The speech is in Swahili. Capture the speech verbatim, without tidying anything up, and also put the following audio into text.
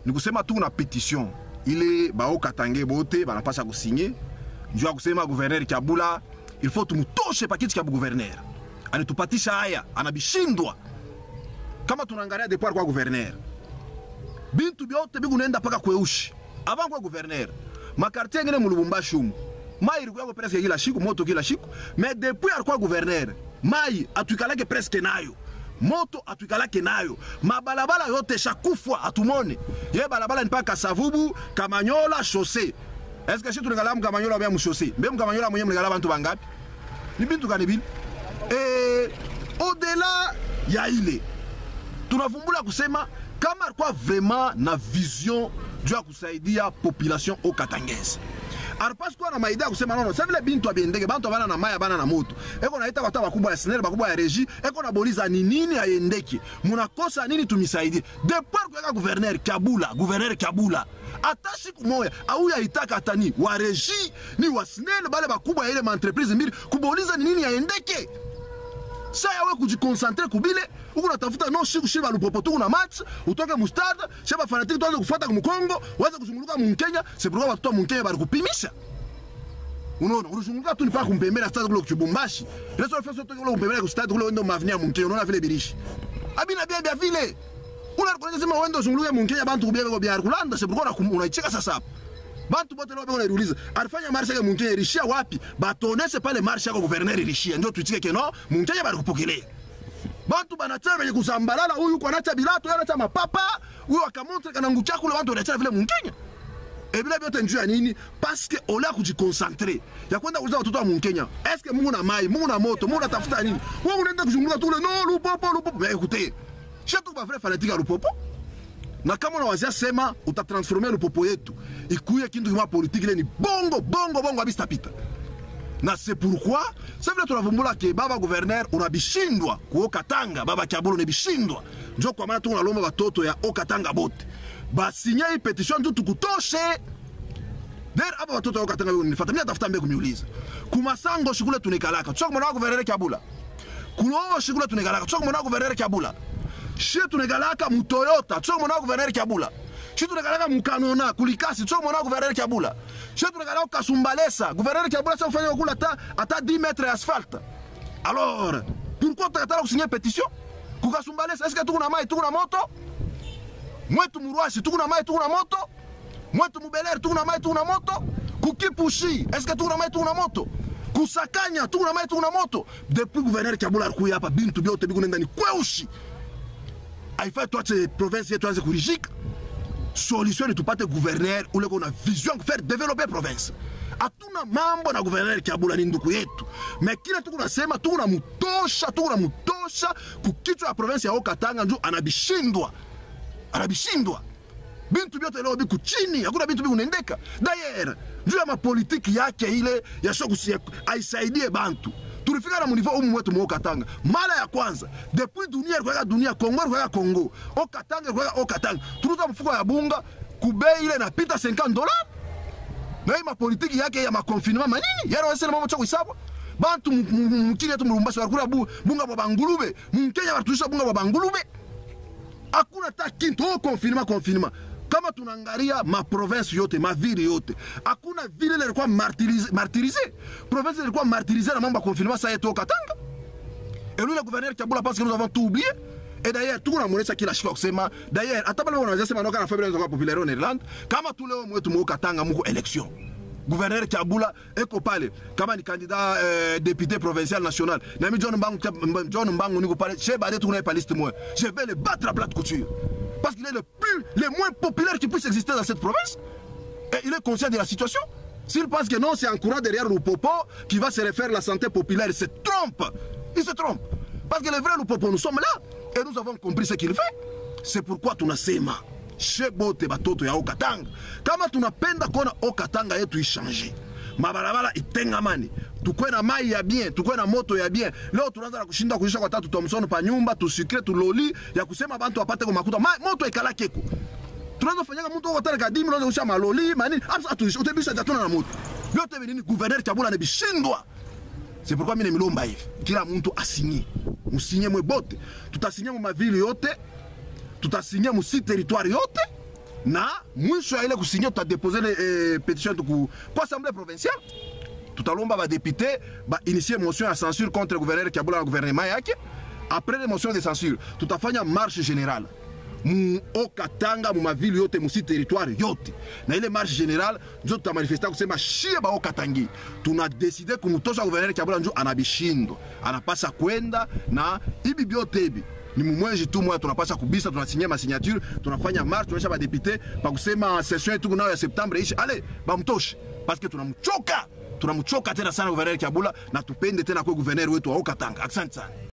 ni kusema tu na petition ile bao Katange bote banapasha kusigner njoo kusema gouverneur Kabula il faut tumtoshe pakiti kwa gouverneur anitupatisha haya anabishindwa kama tunaangalia depart kwa gouverneur bintu byote bigu nenda paka kweushi avant kwa gouverneur makartie ngene mu Lubumbashi umu mai ilikuwa presque kila siku moto kila siku mais depuis alikuwa gouverneur mai atuikalake presque nayo moto atuikalake nayo mabalabala yote shakufwa atumone ye balabala ni paka Savubu Kamanyola chaussée est-ce que si tu regardes Kamanyola bien mu chaussée même Kamanyola mwenye mregala bantu bangapi ni bintu kanibili et au-delà ya ile tunavumbula kusema kama alikuwa vraiment na vision juu ya kusaidia population au Katangese arpas kwa na maida kusema nono sasa vile bintu abiendeke bantu bana na maya bana na moto eko naita watu wakubwa ya senere bakubwa ya regie eko na boliza ni nini aendeke munakosa nini tumisaidie depuis kwa gouverneur Kabula gouverneur Kabula atashi kumoya au ya itaka atani wa regie ni wa senere bale bakubwa ya ile entreprise mbili kuboliza ni nini aendeke sasa yawe kujiconcentre kubile uko natafuta no shiku shiba lupopo tu na match utoke mu stade shaba fanatique tuanze kufuata ku Kongo waanze kuzunguluka mu Kenya c'est pourquoi watu wa Kenya bali kupimisha unaona unazunguluka tu ni pa kumpembera stade kule Kibumbashi leso fesa tu kule kumpembera ku stade kule wendo mavenir mu Kenya unaona vile birishi abina bia bia vile unarekoneza sema wendo zunguluka mu Kenya bantu kubia kwa bia kulanda c'est pourquoi unaicheka sasa bantu bote leo wanauliza alifanya marche yake mu Kenya irishia wapi batonese pale marche yako gouverneur irishia ndio tuitike keno mu Kenya bali kupokelea bantu banataka wenye kusambalala huyu kwa nacha bilato yana cha mapapa huyu akamontre kana ngucha kule watu wanataka vile Mkenya et bila biote njoo ya nini parce que ola kujiconcentrer ya kwenda kuuza watoto wa Mkenya est-ce que Mungu na mai Mungu na moto Mungu tafuta nini wewe unaenda kuzunguluka tu le no lupopo lupopo mais écoutez chetu ba vrai fanatique ya lupopo na kama unawazia sema utatransformer lupopo yetu ikuye kintu kama politique ile ni bongo bongo bongo abistapita na c'est pourquoi c'est vrai tunavumbula ke baba gouverneur unabishindwa ku Katanga baba Kabula unabishindwa njo kwa maana tunalomba watoto ya Katanga bote basinye hii petition tu tukutoshe der aba watoto ya Katanga nifuata mimi natafuta mbegu miuliza kumasango shikule tunekalaka tuko mwana gouverneur Kabula kuno shikule tunekalaka tuko mwana gouverneur Kabula shi tunekalaka mu Toyota tuko mwana gouverneur Kabula shi tunekalaka mu Kanona kulikasi tuko mwana gouverneur Kabula shi tunekalaka Kasumbalesa gouverneur Kabula ça fait kula ta ata dix mètres d'asphalte alors pourquoi tu as signé pétition ku Kasumbalesa est-ce que tu na mai tu na moto mwetu Murwashi tu na mai tu na moto mwetu Mubeler tu na mai tu na moto ku Kipushi est-ce que tu na mai tu na moto kusakanya tu na mai tu na moto depuis gouverneur Kabula alikuya hapa bintu byote bikunenda ni kweushi aifa tuache province yetu anze kurijika solution ni tupate gouverneur ule kona vision faire développer province atuna mambo na gouverneur Kabula ni ndugu yetu mais kila tuko nasema tuko na mutosha tuko na mutosha kukichwa ya province ya Katanga ndio anabishindwa anabishindwa bintu byote leo biku chini hakuna bintu biku nendeka d'ailleurs ndio ya mapolitiki yake ile ya shoku aisaidie bantu tulifika na mnivo umu wetu mu Katanga mara ya kwanza depuis dunia kwa dunia Kongo kwa Kongo o Katanga kwa o Katanga turuta mfuko ya bunga kubei ile napita cinquante dollars na hii mapolitiki yake ya makonfinement manini yaro wasema mambo cha kuhesabu bantu mkini tu Mulumbashi wakula bunga bwa bangulube Mkenya watuisha bunga bwa bangulube hakuna ta kinto o confinement confinement kama tunaangalia ma province yote ma ville yote hakuna ville ile ilikuwa martyrisée martyrisée province ilikuwa martyrisée na mambo ya confinement ça yetu Katanga et lui le gouverneur Kabula pense que nous avons tout oublié et d'ailleurs tout na monesa kila shika kusema d'ailleurs hata bale wanaweza sema noka na faible ndio populaire en Irlande kama tu leo mwetu mu Katanga muko election gouverneur Kabula eko pale kama ni candidat euh, député provincial national na mi John Mbangu John Mbangu niko pale je bade tu na pa liste moi je vais le battre à plat de couture parce qu'il est le plus le moins populaire qui puisse exister dans cette province et il est conscient de la situation. S'il pense que non c'est en courant derrière le popo qui va se refaire la santé populaire, il se trompe. Il se trompe parce que les vrais le popo nous sommes là et nous avons compris ce qu'il fait. C'est pourquoi tunasema shebote batoto ya Katanga kama tunapenda kuona Katanga yetu ishange mabarabara itengamani tukwe na mai ya bien tukwe na moto ya bien leo tunaanza na kushinda kuisha kwa tatu Thomson pa nyumba tusikre tuloli ya kusema bantu wapate kwa makuta Ma, moto ikalake ko tunaanza fanyaka mtu kwa tare kadimi tunaanza kusha maloli manini hapa tuisha utebisha jatuna na moto yote nini gouverneur Kabula ne bishindwa. C'est pourquoi mimi nimilomba hivi kila mtu asinye musinye mwe bote tutasinye mu mavili yote tutasinye mu si territoire yote na mwisho ya ile kusinye tutadepose le eh, petition tuku kwa assemblée provinciale. Tutalomba ba député ba initier motion à censure contre le gouverneur qui a boula gouvernement yake. Après les motions de censure, tutafanya marche générale. Mu Okatanga, mu mavili yote, mu si territoire yote. Na ile marche générale, njo tutamanifesta kusema shie ba Okatangi. Tuna décidé kumutosha gouverneur qui a boula njo anabishindo. Anapasa kwenda na ibi biote ibi. Ni mumwezi tu mwa tunapasha kubisa, tunasinya ma signature, tunafanya marche, tunaisha ba député, pa kusema session yetu kunao ya septembre ishi. Allez, ba mtoshe. Parce que tunamchoka. Tunamchoka tena sana gouverneur Kiabula na tupende tena kwa gouverneur wetu wa Okatanga. Asante sana.